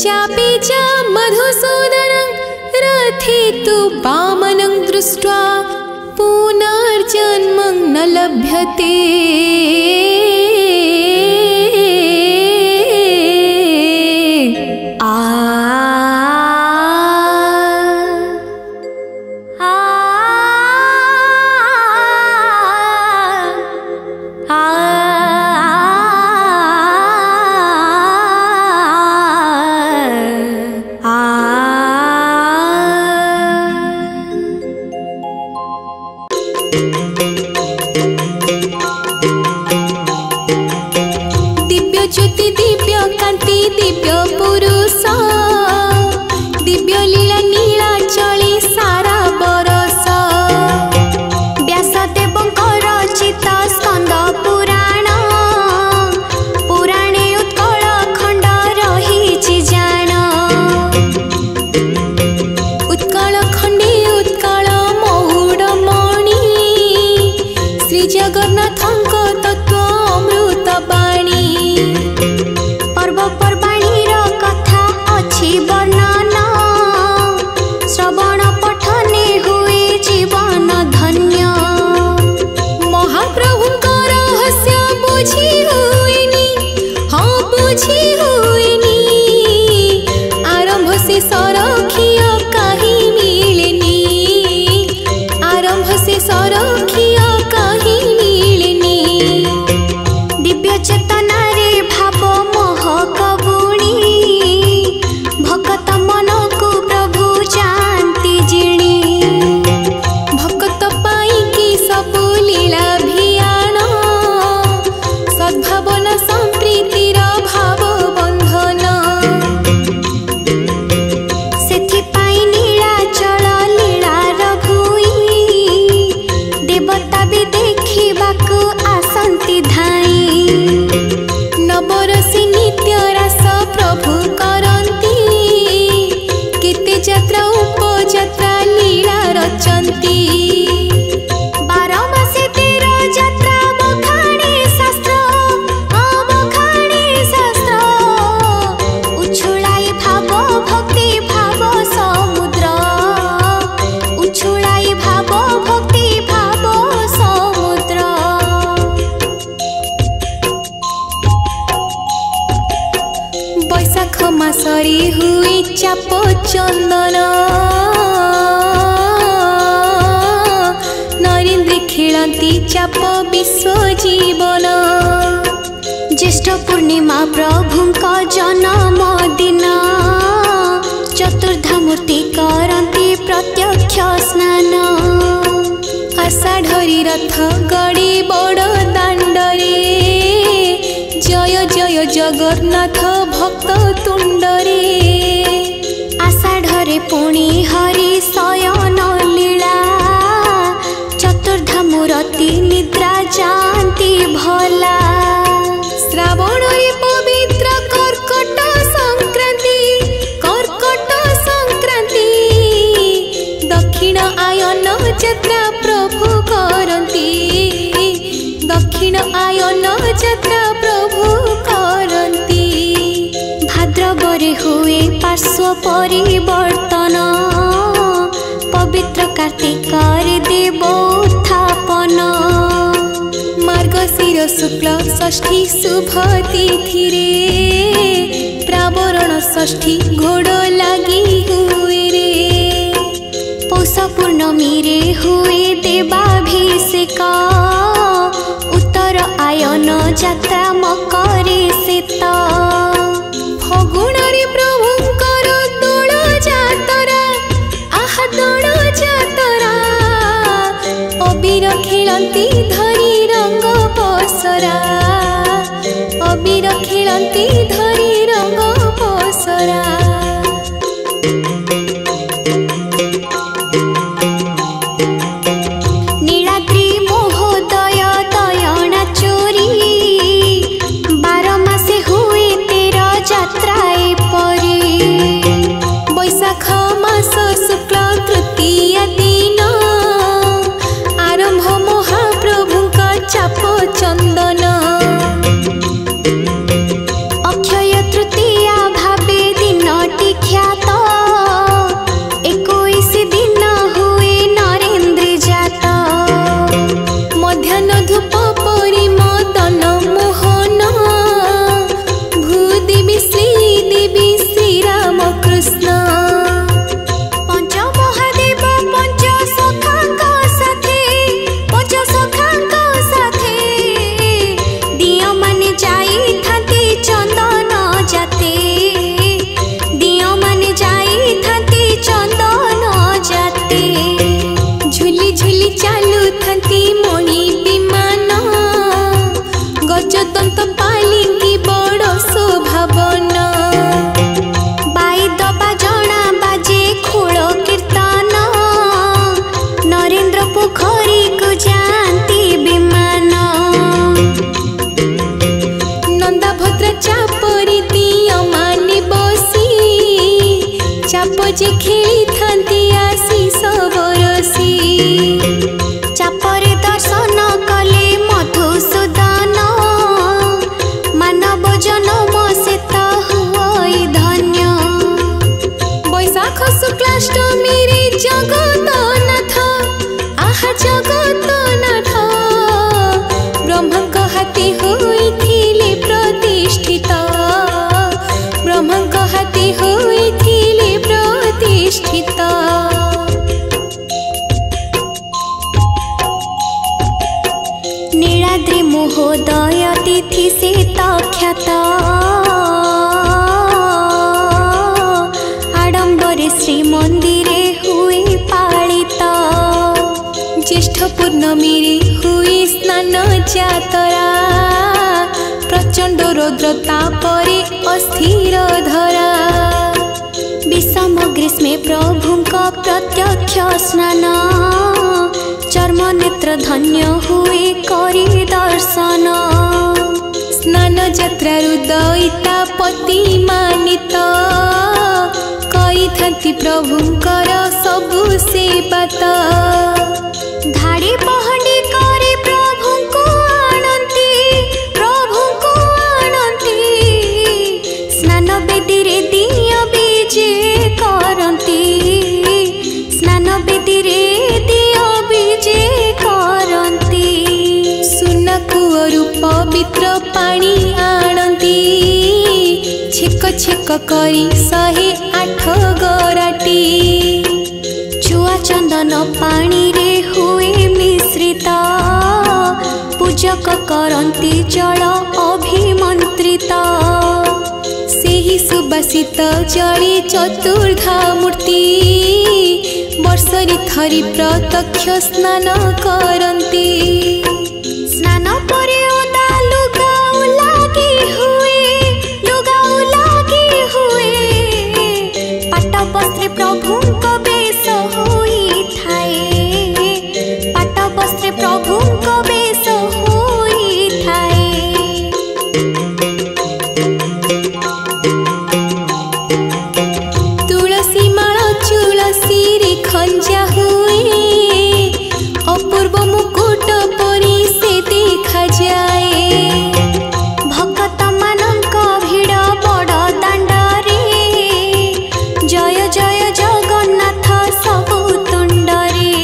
चापे च मधुसूदनं रथितु वामनं दृष्ट्वा पुनर्जन्मं न लभ्यते। दिव्य ज्योति दिव्य कांति दिव्य पुरुष दिव्य लीला नीला चली सारा बरस। व्यासदेवंकर रचित स्कंद पुराण पुराणे उत्कल खंड रही जान। उत्कल खंडे उत्कल मौड़मणि श्री जगन्नाथंक तत्व अमृत बाणी। पर्वपर्वाणी कथा अच्छी वर्णन श्रवण पठने हुए जीवन धन्य। महाप्रभुंका रहस्य बुझी हुएनी हाँ बुझी हुएनी आरंभ से सरखिया कहीं मिलेनी आरंभ से सरखिया कहीं मिलेनी। दिव्य चेतना रे भाव महक बुणी भक्त मन को प्रभु जानती जिणी। भक्त पाई की सबु लीला भियान सद्भावना संप्रीतिर भाव बंधन। सेथिपाई नीलाचल लीलार भूई देवता भी देखिबाकू आसंती धाई। नवरसी नित्य रास प्रभु करंती केते जात्रा उपजात्रा लीला रचंती। 12 मासे 13 जात्रा बखाणी शास्त्र बखाणी शास्त्र उछुलाई भाव भक्ति भाव समुद्र उछुलाई भाव भक्ति भाव समुद्र। बैशाख मासरे हुए चाप चंदन नरेन्द्र खेलती चाप विश्व जीवन। ज्येष्ठ पूर्णिमा प्रभुंका जन्म दिन चतुर्धा मूर्ति करती प्रत्यक्ष स्नान। आषाढ़ी रथ गड़े बड़ दांडरे जय जय जगन्नाथ भक्त तुंडरे। आषाढ़े पुणी हरि शयन लीला चतुर्धा मूर्ति निद्रा जानती भला। श्रावण रे पवित्र कर्कट संक्रांति दक्षिण आयन यात्रा प्रभु करती दक्षिण आयन यात्रा प्रभु करती। भाद्रवरे हुए पार्श्व परिवर्तन पवित्र कार्तिक देव उत्थापन। मार्गशीर शुक्ल षष्ठी शुभ तिथि रे प्रावरण षष्ठी घोड़ लगी हुए रे। पौष पूर्णमी रे हुए देवाभिषेक उत्तर आयन यात्रा मकरे शीत। फगुण रे प्रभुंकर दोल जातरा आह दोल जातरा अबीर खेलती धरी रंग पसरा अबीर खेलती धरी रंग पसरा। नीलाद्रि महोदय दयना चोरी 12 मासे हुए 13 जात्रा परी। बैशाख मास शुक्ल तृतीय दिन आरंभ महाप्रभुंका चाप चंदन। अक्षय तृतीया भावे दिन चापजे खेली थांती आशीष बरसी चापरे दर्शन कले मधुसूदन मानव जन्म से हुई धन्य वैशाख शुक्लाष्टमी रे जगतनाथ आहा जगतनाथ ब्रह्मक हाथी होइथिले प्रतिष्ठित ब्रह्मक हाथी होइथिले प्रतिष्ठित नीलाद्रि महोदय तिथि से ख्यात आडंबरे श्रीमंदिरे हुए पालित ज्येष्ठ पूर्णमी रे हुए स्नान जातरा प्रचंड रौद्र तापरे अस्थिर धरा विषम ग्रीष्मे प्रभुंका प्रत्यक्ष स्नान चर्म नेत्र धन्य हुए करी दर्शन स्नान यात्रा दयिता पति मानित कई थांती प्रभुंकर सबु सेवात धाड़ी पहंडी करे प्रभु को आनंती स्नान बेदी रे दिया बीजे करंती स्नान बेदी रे दिया बीजे करंती सुना कुअरु पवित्र पानी आणंती छेक छेक करी 108 गराटी छुआ चंदन पानी रे हुए मिश्रित पूजक करंती जल अभिमंत्रित सेही सुबासित जले चतुर्धा मूर्ति वर्षरी थरी प्रत्यक्ष स्नान करंती स्नान परे ओदा लुगाउ लागी हुए पाट वस्त्रे प्रभुंक बेश होई थाए पाट वस्त्रे प्रभुंक बेश होई थाए तुलसी माला तुलसी रे खंजा हुए अपूर्व मुकुट परी से देखा जाए भक्त मानक भिड़ बड़ दांडरे जय जय जगन्नाथ सबु तुंडरे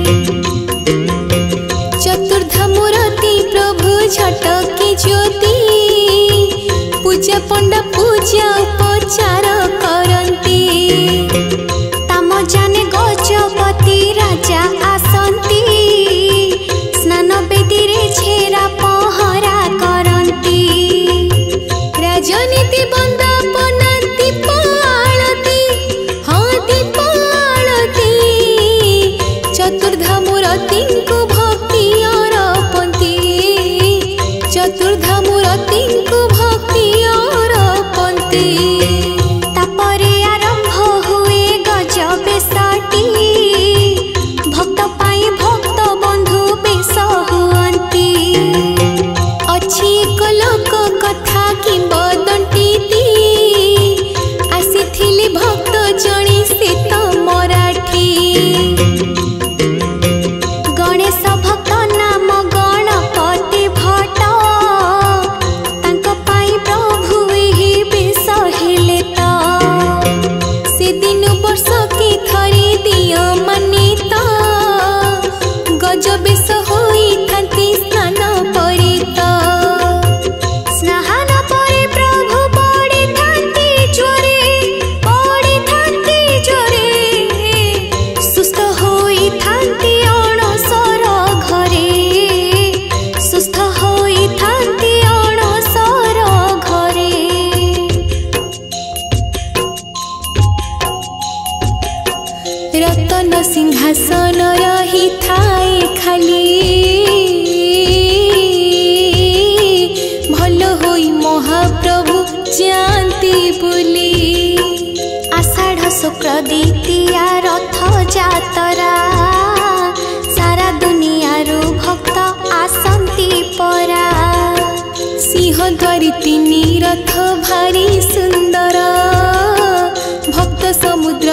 चतुर्धा मूर्ति प्रभु झटके ज्योति पूजा पंडा पूजा उपचार करंती ताम जाने गजपति राजा आसंती स्नान बेदी रे छेरा पहरा करंती राजनीति बंदापना दीप आळती हाँ दीप आळती चतुर्धा मूर्ति को भक्ति अर्पंती चतुर्धा मूर्ति को भक्ति अर्पंती तापरे आरंभ हुए गज बेशटी भक्त पाई भक्त बंधु बेश हुअंती अछि एक लोक कथा किंबदंती आसीथिले भक्त जणी से तो मराठी गणेश भक्त नाम गणपति भट्ट तांक पाई प्रभु एही बेश हेले तो से दिन वर्ष के थरी दिया माने तो गज बेश होई थांती स्नान परे तो स्नान परे प्रभु पड़ी थांती ज्वरे सुस्थ होई थांती अणसर घरे सुस्थ होई थांती अणसर घरे रतन सिंहासन रही थाए खाली भल होई महाप्रभु जानती बुली आषाढ़ शुक्ल द्वितीया रथ जातरा सारा दुनिया रु भक्त आसंती परा सिंहद्वारी तीन रथ भारी सुंदर भक्त समुद्र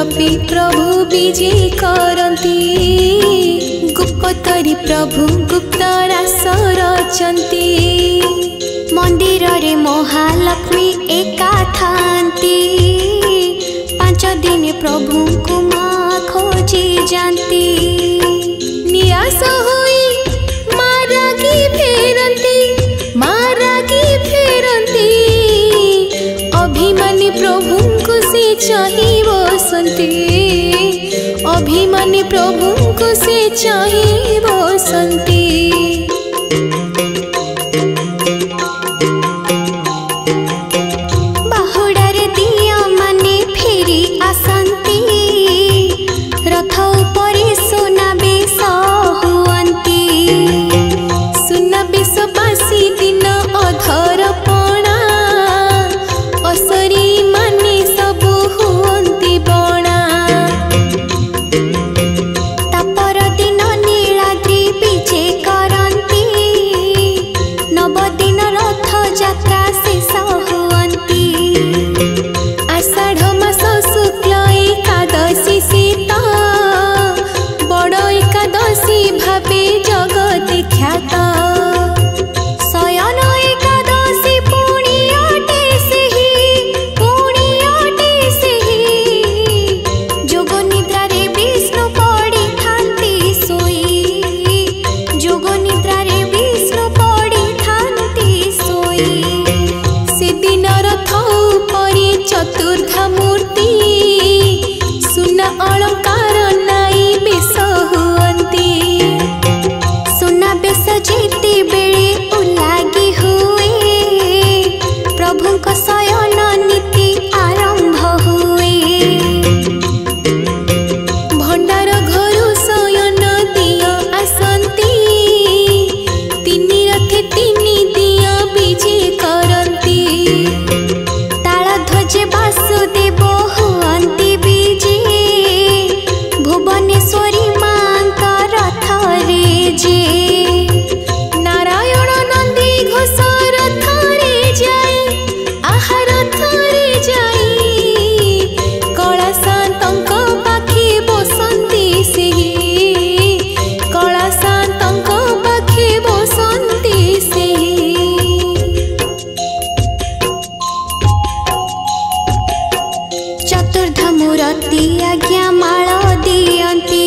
जपी प्रभु विजे करती गुप्तरी प्रभु गुप्त रास रचंती मंदिर रे महालक्ष्मी एका थांती 5 दिन प्रभु को माँ खोजी जानती निराश होई मारागी फेरंती अभिमानी प्रभु को से चाही बसंती अभिमानी प्रभु को से चाही बसंती बाहुडारे दिया माने फेरी आसंती रथ उपरे सुना बेस हुअंती सुना बेस बासी दिन अधर पणा असरी माने सबु हुअंती बणा तापर दिन नीलाद्रि विजे करंती 9 दिन रथ यात्रा शेष हुअंती आषाढ़ मास शुक्ल एकादशी शीत बड़ एकादशी भावे जगत ख्यात शयन एकादशी पुणी अटे सेही जोग निद्रा रे विष्णु पड़ी थांती सोई जोग निद्रा रे विष्णु पड़ी थांती सोई से दिन रथ उपरे चतुर्धा मूर्ति सुना अलंकार नाई बेस हुअंती सुना बेस जेते बेले उलागी हुए प्रभु को शयन नीति आरंभ हुए भंडार घरु शयन दिया आसंती 3 रथे 3 दिया विजे करंती तालध्वजे वासुदेव हुअंती विजे भुवनेश्वरी मांक रथ रे जे नारायण नंदी घोष रथ रे जाई आहा रथ रे जाई कला शांतंक पाखे बसंती सेही कला शांतंक पाखे बसंती सेही चतुर्धा मूर्ति आज्ञा माल दियंती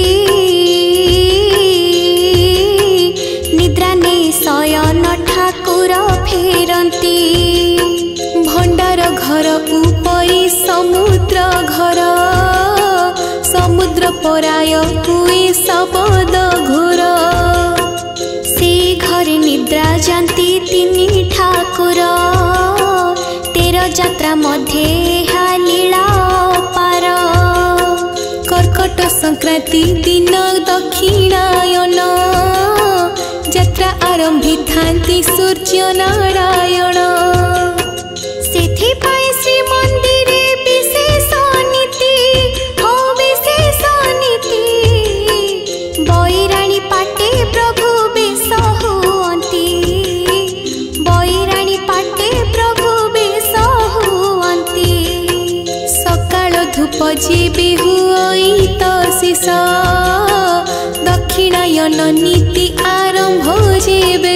निद्रा ने शयन ठाकुर फेरंती भंडार घर उपरे समुद्र घर समुद्र पराय हुए शबद घोर से घरे निद्रा जानती 3 ठाकुर 13 यात्रा मध्ये लीला पार कर्कट संक्रांति दिन दक्षिणायन यात्रा आरंभी थांती सूर्य नारायण सेथिपाई श्री मंदिरे विशेष नीति हो विशेष नीति बैराणी पाटे प्रभु बेस हुअंती बैराणी पाटे प्रभु बेस हुअंती सकाळ धूप जेबे हुई तो शेष दक्षिणायन नीति आरंभ जेबे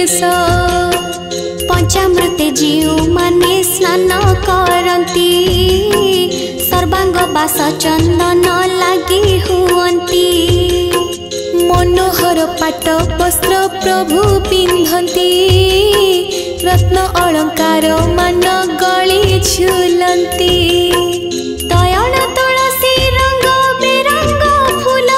पंचामृते जीव माने स्नान करंती सर्वांग बास चंदन लागी हुअंती मनोहर पाट वस्त्र प्रभु पिंधंती रत्न अलंकार मान गले झुलंती दयाल तुलसी रंग बेरंग फूल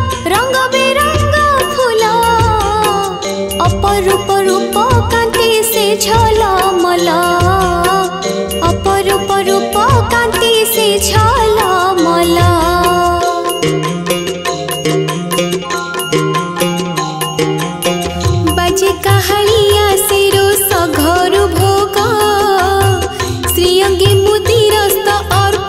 अपरूप रूप कांति से झलमल अपरूप रूप कांति से झलमल बाजे काहालिया सेरो सघरु भोग श्रीअंगे मुदिरस्त अर्प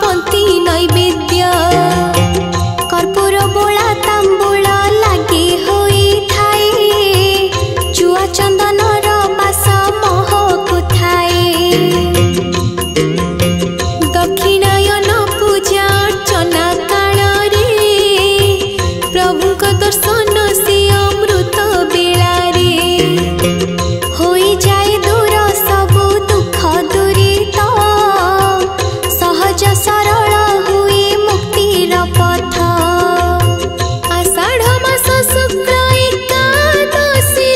दर्शन से अमृत बेलारे होई जाए दूर सबु दुख दूरित सहज सरल हुए मुक्तिर पथ आषाढ़ मास शुक्ल एकादशी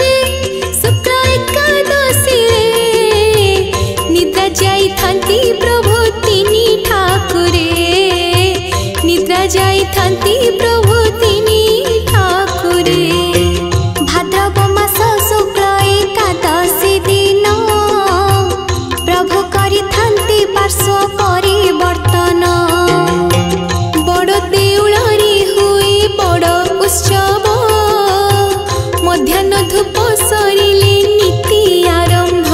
रे निद्रा जाई थांती प्रभु तिनी ठाकुरे निद्रा जाई थांती प्रभु तिनी ठाकुरे भाद्रव मास शुक्ल एकादशी दिन प्रभु करि थांती पार्श्व परिवर्तन बड़ देउळरी हुई बड़ उत्सव मध्याह्न धूप सरिले नीति आरंभ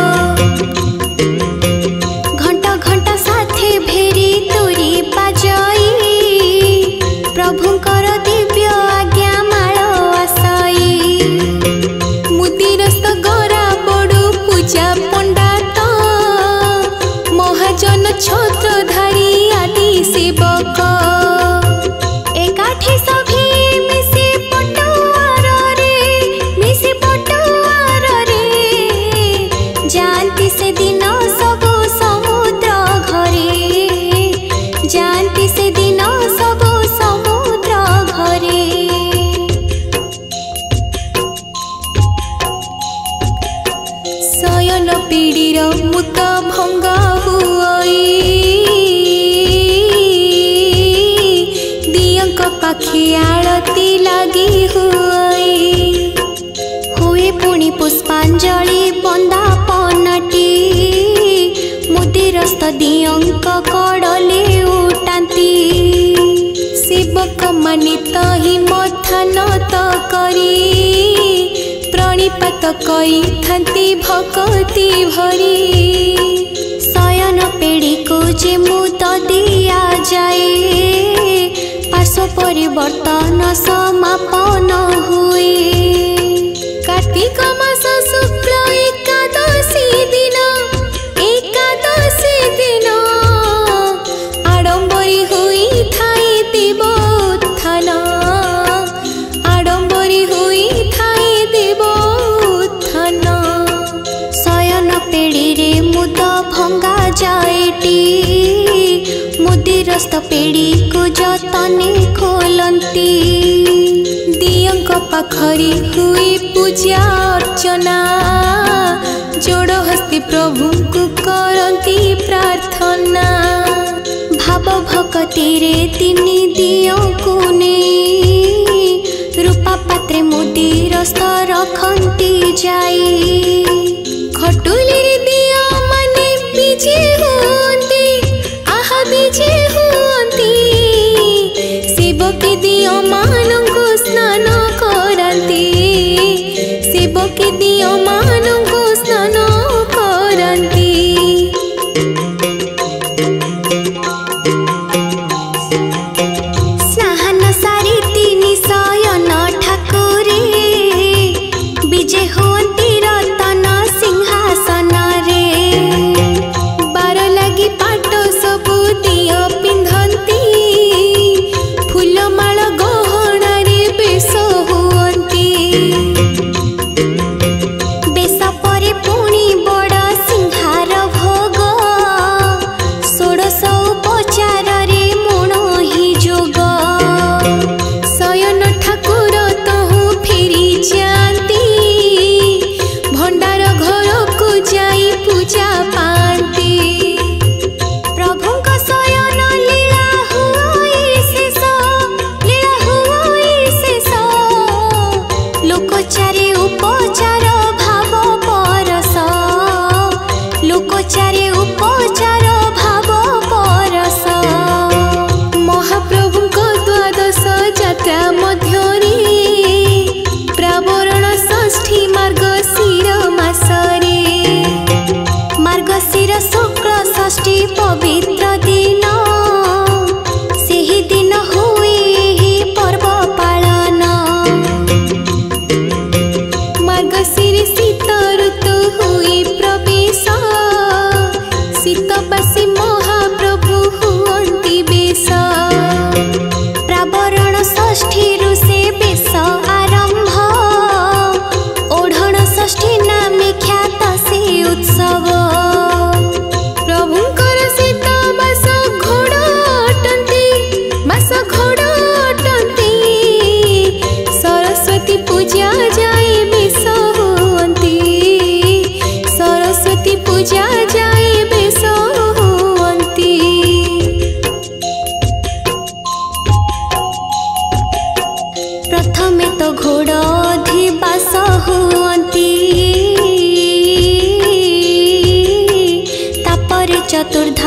घंटा घंटा साथे भेरी तुरी बाजाई प्रभुंकर दिव्य आज्ञा माळ आसाई मुदिरस्त गरा बड़ू पूजा पंडात महाजन छत्रधारी आदि सेवक एकाठी सभी मिसे पटुआर रे जानती से दिन सबु समुद्र घरे जानती से दिन सबु समुद्र घरे शयन पीड़ीर मुत भंगा हुई दियंक पाखे आळती लगी हुए पुणी पुष्पांजलि बंदापनटी मुदिरस्त दियंक कड़ले उठाती सेवक माने तही मथा नत करी प्रणिपात कई थांती भक्ति भरी शयन पेड़ी को जे मुद दिया जाए पार्श्व परिवर्तन समापन हुए कार्तिक मास शुक्ल एकादशी दिन आडंबरी हुई थाए देवोत्थान आडंबरी हुई थाए देवोत्थान शयन पेड़ी रे मुद भंगा जाएटी मुदिरस्त पेड़ी को जतने खोलती दियंक पाखरी हुई पूजा अर्चना जोड़ हस्ती प्रभु को करती प्रार्थना भाव भक्ति रे तिनी दियंकु ने रूपा पात्रे मुदिरस्त रखती जाई खटुली रे दिया माने बीजे होती आहा बीजे होती सेवकी दिया मानंको स्नान करती सेवकी दिया मानंको स्नान करती स्नान सारी तिनी शयन ठाकुरे विजे होती रतन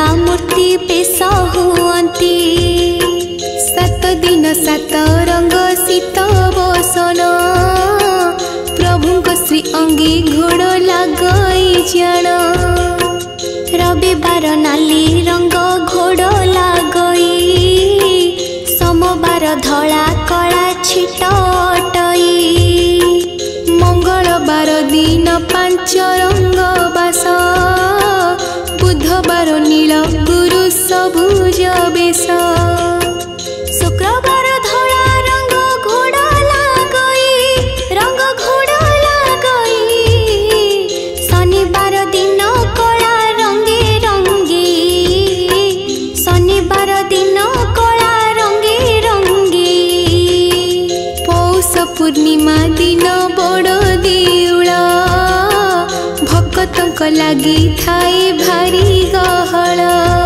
दुर्गा मूर्ति पेश हुअन्ति। 7 दिन 7 रंग शीत बसन प्रभुଙ୍କ श्री अंगी घोड़ लगई जान। रविवार नाली रंग घोड़ लगई सोमवार धला कला छिटटई। मंगलवार दिन 5 रंग बास बुधवार नील गुरु सबुज बेश। शुक्रवार धला रंग घोड़ लगई रंग घोड़ लगई। शनिवार दिन कला रंगे रंगे शनिवार दिन कला रंगे रंगे। पौष पूर्णिमा दिन बड़ देउल भक्तंक लागि थाए भारी गहळ।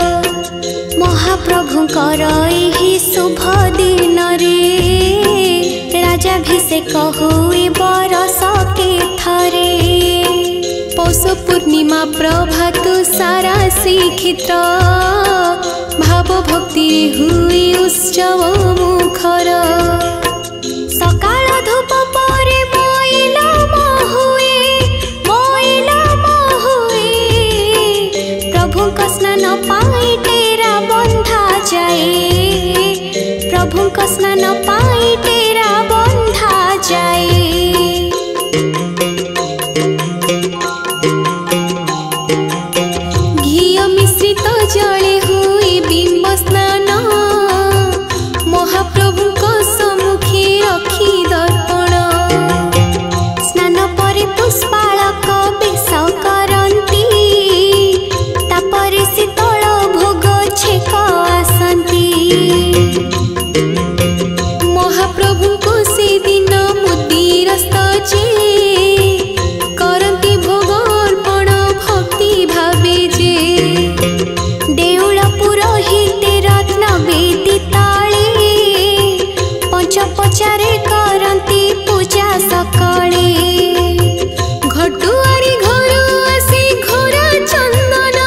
महाप्रभुंकर एही शुभ दिन रे राजाभिषेक हुए बरस के थरे। पौष पूर्णिमा प्रभात सारा श्रीक्षेत्र भाव भक्ति हुए उत्सव मुखर। सकाळ धूप परे मोइल महुए प्रभुंक स्नान पाई टेरा बंधा जाए प्रभुंक स्नान पाई टेरा बंधा जाए। घी मिश्रित जले हुए बिंब स्नान महाप्रभुंक सम्मुखे रखी दर्पण। स्नान परे पुष्पालक बेश करन्ति तापरे शीतल भोग छेक आसन्ति। महाप्रभुंको से दिन मुदिरस्त जे करन्ति भोग अर्पण भक्ति भावे जे। देउल पुरोहिते रत्न वेदी तले पंचपचारे करन्ति पूजा सकले। घटुआरी घर आसे घोरा चंदन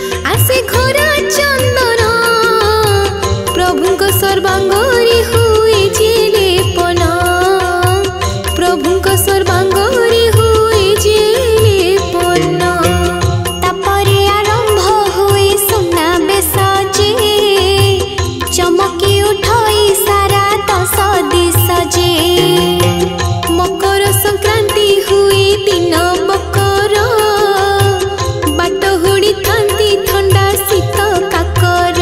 प्रभुंक सर्वांगरी हुए जे लेपन प्रभुंक सर्वांगरी हुए जे लेपन। तापरे आरंभ हुए सुना बेश जे चमकी उठई सारा 10 दिश जे। मकर संक्रांति हुए दिन बकर बाट हुड़ी थांती ठंडा शीत काकर।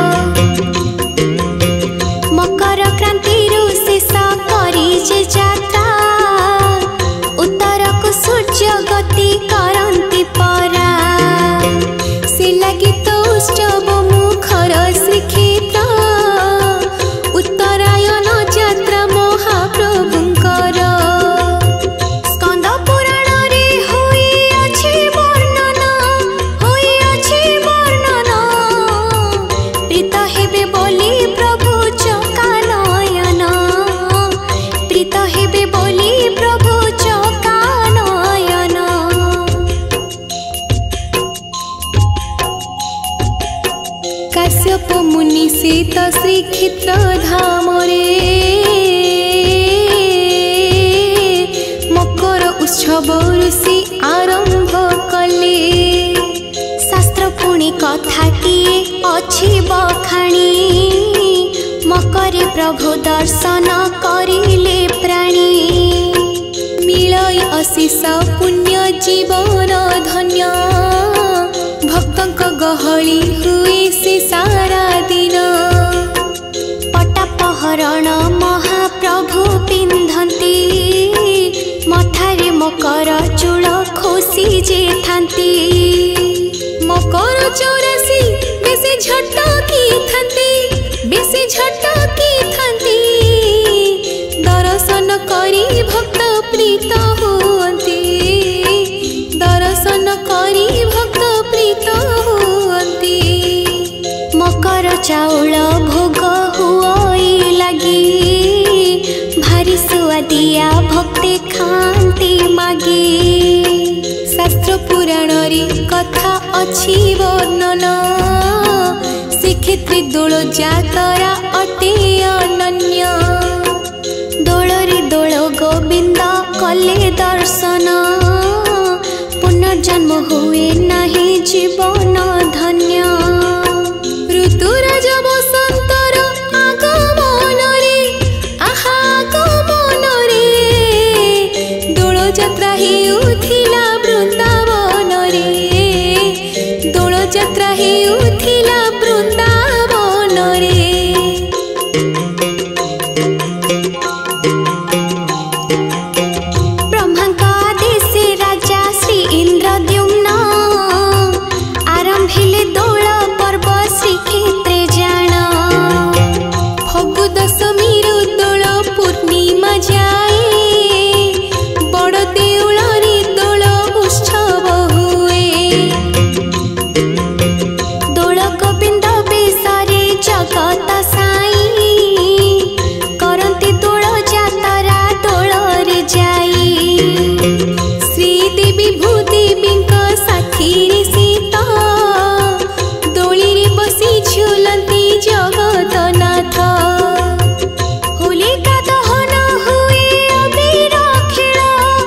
मकर क्रांति शेष करी जे जात्रा उत्तर को सूर्य गति करन्ति परा। से लगी तो उत्सव मुखर श्रीक्षेत्र उत्तरायण यात्रा महाप्रभुंकर। स्कंद पुराण रे होई अछि वर्णन प्रीत हेबे बोली प्रभु चकानयन प्रीत हेबे बोली प्रभु चकानयन। काश्यप मुनि से तो श्रीक्षेत्र धाम रे मकर उत्सव ऋषि आरंभ कले। शास्त्र पुणी कथाटिए अछि बखाणी मकरे प्रभु दर्शन करिले प्राणी। मिलई अशेष पुण्य जीवन धन्य भक्तंक गहली हुए से सारा दिन। पटापहरण महाप्रभु पिंधन्ति मथारे मकर चूल खोसी जे थान्ति। मकर 84 बेसे झटकी थान्ति दर्शन करी भक्त प्रीत हुअन्ति दर्शन करी भक्त प्रीत हुअन्ति। मकर चाउल भोग हुई लगी भारी सुआदिया भक्ति खान्ति मागे। शास्त्र पुराण रे कथा अछि वर्णन श्रीक्षेत्री दोल जातरा अटे अनन्य दोलरी दोल गोविंद कले दर्शन पुनर्जन्म हुए नहीं जीवन धन्य ऋतुराज बसंतर आगमन रे आहा आगमन रे दोल जात्रा हेउथिला वृंदावन रे दोल जात्रा हेउथिला वृंदावन रे ब्रह्मांका देशे राजा श्री इंद्रद्युम्न आरंभिले दोल पर्व श्रीक्षेत्रे जान फगु दशमी दोल पूर्णिमा जाए बड़ देउल रे दोल उत्सव हुए दोल गोविंद बेसरे जगत साई करंती दोल जातरा दोल रे जाई श्रीदेवी भूदेवींक साथी रे सीता दोली रे बसी झुलंती जगतनाथ होलिका दहन हुए अबीर खेल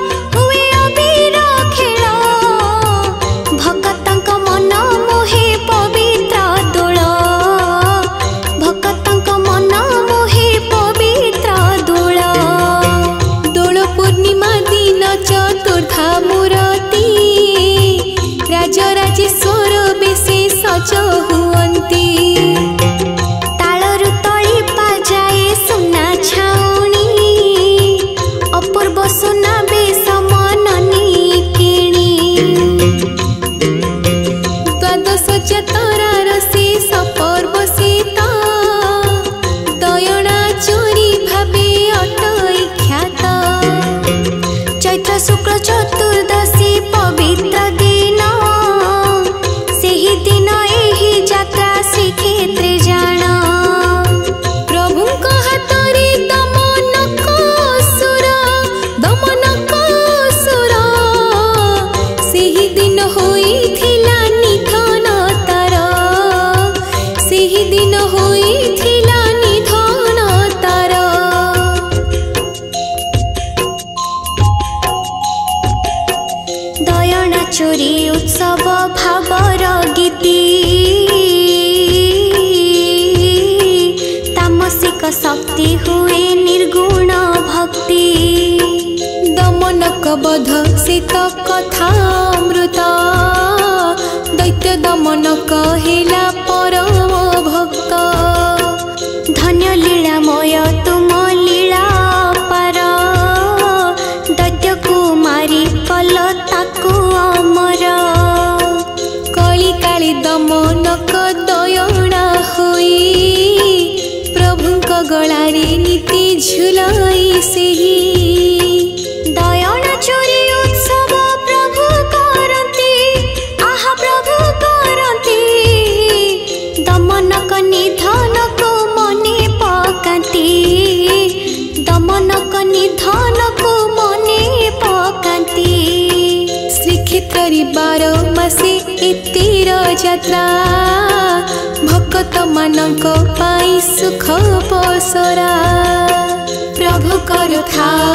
भक्तंक मन मोहे पवित्र दोल भक्तंक मन मोहे पवित्र दोल दोल पूर्णिमा दिन चतुर्था मूर्ति राजराजेश्वर बेसे सज हुअन्ति तालरु तळी पाजाए सुना छाउणी अपूर्व सुना बेस मननी किणी द्वादश जातरार शेष पर्व सीता दयणा चोरी भावे अटई ख्यात चैत्र शुक्ल चतुर्दशी पवित्र दिन सेही दिन एही जात्रा श्रीक्षेत्रे जान प्रभुंक हातरे दमनक असुर सेही दिन होइथिला निधन तार सेही दिन होइथिला निधन तार दयणा चोरी उत्सव भावर गीति तामसिक शक्ति हुए निर्गुण भक्ति दमनक बध शीत कथामृत दैत्य दमन कहिला परम भक्त धन्य लीलामय तुम लीला पार दैत्य कुमारी कल ताकु अमर कली काली दमनक दयणा होई प्रभुंक गलारे नीति झुलाई सेही दयणा चोरी उत्सव प्रभु करती आहा प्रभु करती दमनक निधन को मने पकाती दमनक निधन को मने पकाती श्रीक्षेत्री 12 मासे एतिर जात्रा भक्त मानक पाई सुख पसरा प्रभु करुथा